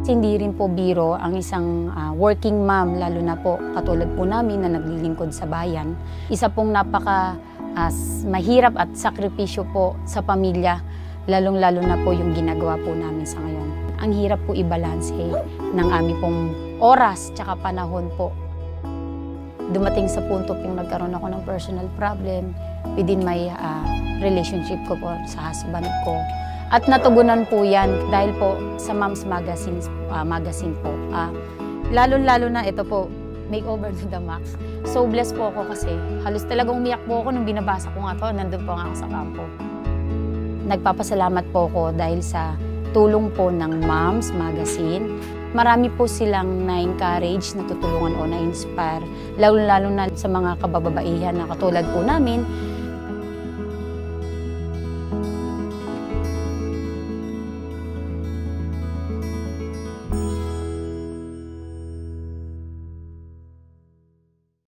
Hindi rin po biro ang isang working mom, lalo na po katulad po namin na naglilingkod sa bayan. Isa pong mahirap at sakripisyo po sa pamilya, lalong-lalo na po yung ginagawa po namin sa ngayon. Ang hirap po i-balance ng aming pong oras tsaka panahon po. Dumating sa punto pong nagkaroon ako ng personal problem within my relationship ko po sa husband ko. At natugunan po yan dahil po sa Mom's Magazine po. Lalo-lalo na ito po, makeover to the max. So blessed po ako kasi halos talagang umiyak po ako nung binabasa ko nga to, nandun po nga ako sa kampo. Nagpapasalamat po ako dahil sa tulong po ng Mom's Magazine. Marami po silang na-encourage, natutulungan o na-inspire, lalo-lalo na sa mga kabababaihan na katulad po namin